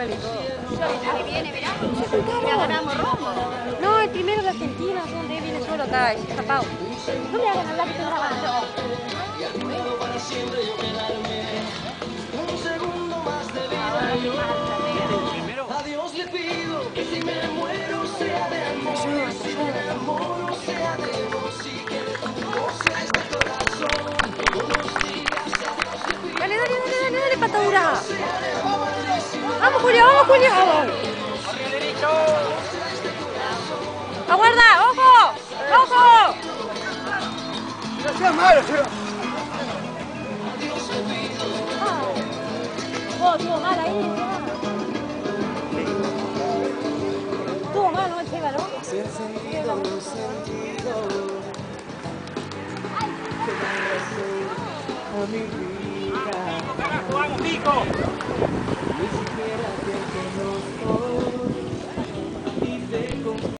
vale todo. Ahí viene, mirá. Ya ganamos rojo. No, el primero de Argentina, donde viene solo acá, es tapado. No me hagan hablar que estoy grabando. Un segundo más de vida. A Dios le pido que si me muero sea de amor, si me enamoro sea de vos y que tu voz sea este corazón. Unos días a Dios le pido. Dale, dale, dale, dale, dale, patadura. Vamos, Julio, vamos, Julio. ¡Aguarda! ¡Ojo! ¡Ojo! No sea malo, señor. Estuvo mal ahí, estuvo mal, ¿no, Cheva, no? Hacer sentido un sentido que da razón a mi vida. ¡Vamos, Pico!